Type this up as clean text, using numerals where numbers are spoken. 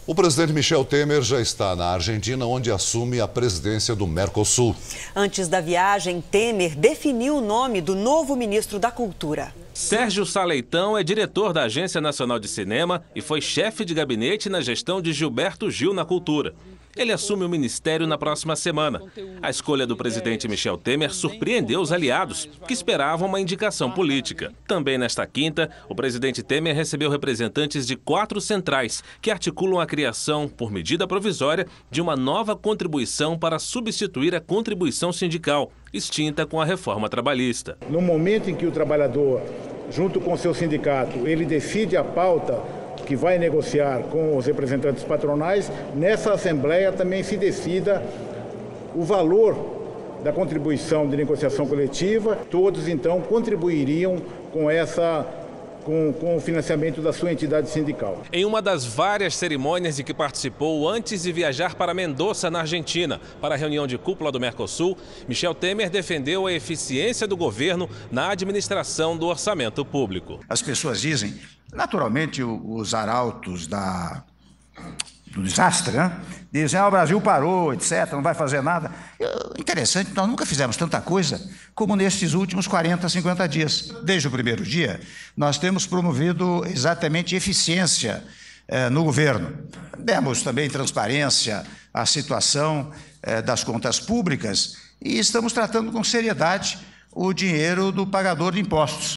O presidente Michel Temer já está na Argentina, onde assume a presidência do Mercosul. Antes da viagem, Temer definiu o nome do novo ministro da Cultura. Sérgio Sá Leitão é diretor da Agência Nacional de Cinema e foi chefe de gabinete na gestão de Gilberto Gil na Cultura. Ele assume o ministério na próxima semana. A escolha do presidente Michel Temer surpreendeu os aliados, que esperavam uma indicação política. Também nesta quinta, o presidente Temer recebeu representantes de 4 centrais, que articulam a criação, por medida provisória, de uma nova contribuição para substituir a contribuição sindical, extinta com a reforma trabalhista. No momento em que o trabalhador, junto com o seu sindicato, ele decide a pauta que vai negociar com os representantes patronais, nessa Assembleia também se decida o valor da contribuição de negociação coletiva. Todos, então, contribuiriam com o financiamento da sua entidade sindical. Em uma das várias cerimônias de que participou antes de viajar para Mendoza, na Argentina, para a reunião de cúpula do Mercosul, Michel Temer defendeu a eficiência do governo na administração do orçamento público. As pessoas dizem, naturalmente, os arautos do desastre, né? Dizem, o Brasil parou, etc., não vai fazer nada. Interessante, nós nunca fizemos tanta coisa como nestes últimos 40, 50 dias. Desde o primeiro dia, nós temos promovido exatamente eficiência no governo. Demos também transparência à situação das contas públicas e estamos tratando com seriedade o dinheiro do pagador de impostos.